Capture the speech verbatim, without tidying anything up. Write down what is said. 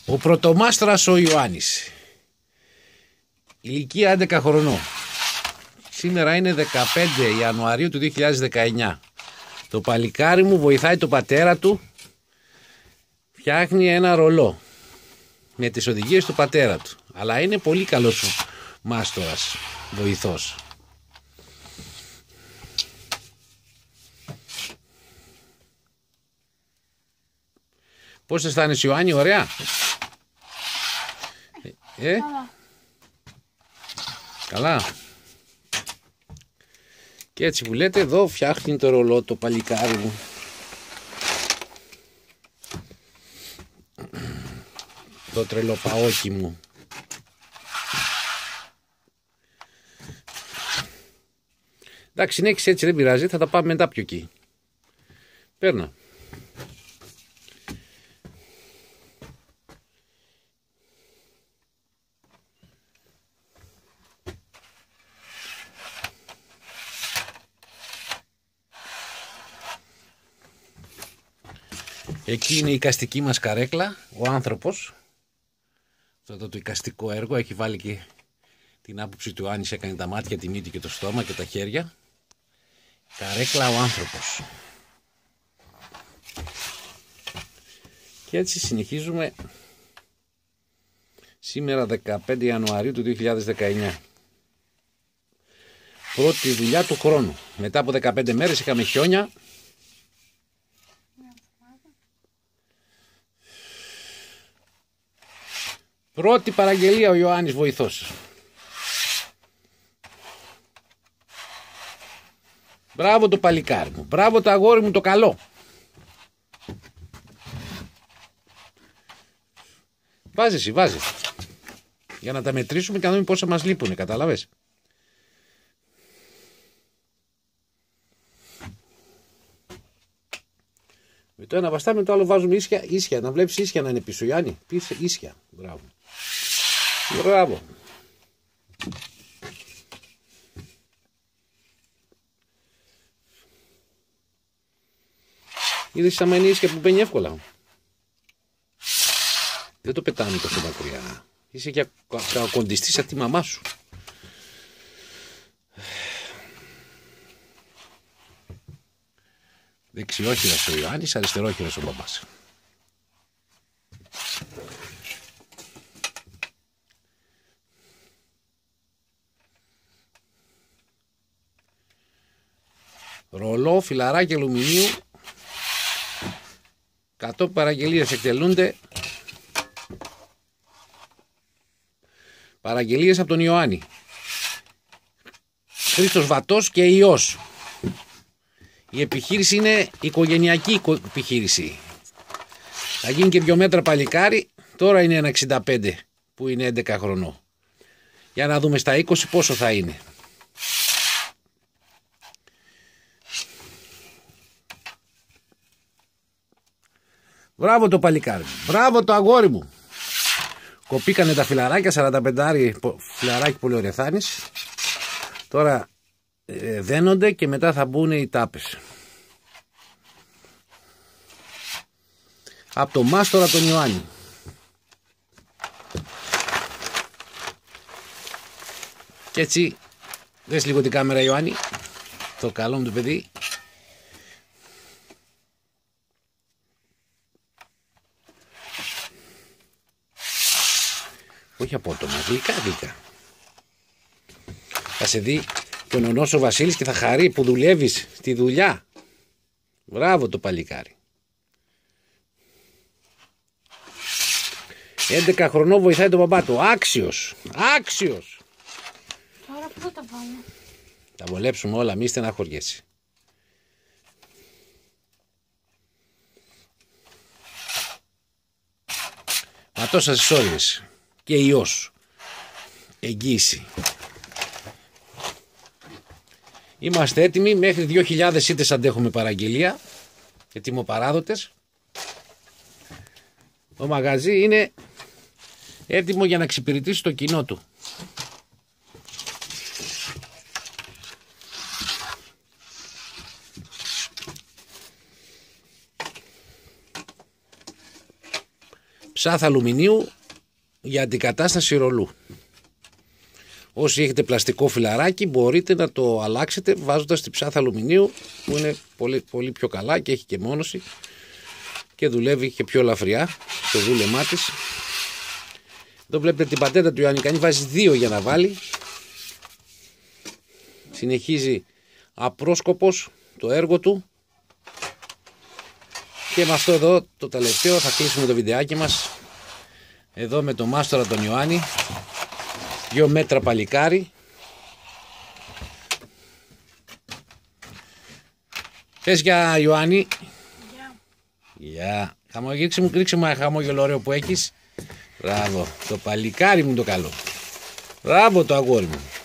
Ο πρωτομάστορας ο Ιωάννης, ηλικία έντεκα χρονών. Σήμερα είναι δεκαπέντε Ιανουαρίου του δύο χιλιάδες δεκαεννιά. Το παλικάρι μου βοηθάει τον πατέρα του, φτιάχνει ένα ρολό με τις οδηγίες του πατέρα του. Αλλά είναι πολύ καλός μάστορας, βοηθός. Πώς αισθάνεσαι, Ιωάννη, ωραία? Ε? Καλά. Και έτσι που λέτε, εδώ φτιάχνει το ρολό το παλικάρι μου. Το τρελοπαόκι μου. Εντάξει, συνέχισε έτσι, δεν πειράζει, θα τα πάμε μετά πιο εκεί. Παίρνα. Εκεί είναι η εικαστική μας καρέκλα, ο άνθρωπος. Αυτό το, το εικαστικό έργο έχει βάλει και την άποψη του Άννης, έκανε τα μάτια, τη μύτη και το στόμα και τα χέρια. Καρέκλα ο άνθρωπος. Και έτσι συνεχίζουμε σήμερα δεκαπέντε Ιανουαρίου του δύο χιλιάδες δεκαεννιά. Πρώτη δουλειά του χρόνου. Μετά από δεκαπέντε μέρες είχαμε χιόνια. Πρώτη παραγγελία ο Ιωάννης βοηθός. Μπράβο το παλικάρι μου. Μπράβο το αγόρι μου το καλό. Βάζε εσύ, βάζε. Για να τα μετρήσουμε και να δούμε πόσα μας λείπουνε, κατάλαβες. Με το ένα βαστάμε, το άλλο βάζουμε ίσια, ίσια. Να βλέπεις ίσια να είναι πίσω, Ιάννη. Πίσω, ίσια. Μπράβο. Μπράβο. Είδες άμα είναι ίσια που μπαίνει εύκολα. Δεν το πετάμε τόσο μακριά. Είσαι και κοντιστή σαν τη μαμά σου. Δεξιόχειρας ο Ιωάννης, αριστερόχειρας ο μπαμπάς. Ρολό, φιλαράκι αλουμινίου. εκατό παραγγελίες εκτελούνται. Παραγγελίες από τον Ιωάννη. Χρήστος Βατός και Υιός. Η επιχείρηση είναι οικογενειακή επιχείρηση. Θα γίνει και δυο μέτρα παλικάρι. Τώρα είναι ένα εξήντα πέντε που είναι έντεκα χρονών. Για να δούμε στα είκοσι πόσο θα είναι. Μπράβο το παλικάρι μου. Μπράβο το αγόρι μου. Κοπήκανε τα φιλαράκια, σαράντα πέντε φιλαράκι πολυορεθάνης. Τώρα ε, δένονται και μετά θα μπουν οι τάπες. Από το μάστορα τον Ιωάννη. Και έτσι, δες λίγο την κάμερα Ιωάννη. Το καλό μου το παιδί. Όχι απότομα, γλυκά γλυκά. Θα σε δει και ο νονός ο Βασίλης και θα χαρεί που δουλεύεις στη δουλειά. Μπράβο το παλικάρι. έντεκα χρονών βοηθάει τον μπαμπά του. Άξιος. Άξιος. Τώρα πού θα τα πάμε? Τα βολέψουμε όλα, μη στεναχωριέσαι. Μα τόσα συσσόρυες. Και Υιός. Εγγύηση. Είμαστε έτοιμοι. Μέχρι δύο χιλιάδες ήτες αντέχουμε παραγγελία. Ετοιμοπαράδοτες. Το μαγαζί είναι έτοιμο για να εξυπηρετήσει το κοινό του. ψάθα αλουμινίου για αντικατάσταση ρολού. Όσοι έχετε πλαστικό φιλαράκι μπορείτε να το αλλάξετε βάζοντας τη ψάθα αλουμινίου που είναι πολύ, πολύ πιο καλά και έχει και μόνωση και δουλεύει και πιο ελαφριά στο δούλεμά της. Εδώ βλέπετε την πατέντα του Ιωάννη, βάζει δύο για να βάλει. Συνεχίζει απρόσκοπος το έργο του. Και με αυτό εδώ το τελευταίο θα κλείσουμε το βιντεάκι μας. Εδώ με τον μάστορα τον Ιωάννη. Δύο μέτρα παλικάρι. Πες για Ιωάννη. Γεια. Yeah. Yeah. Ρίξε μου, ρίξε μου ένα χαμόγελο ωραίο που έχεις. Μπράβο. Το παλικάρι μου το καλό. Μπράβο το αγόρι μου.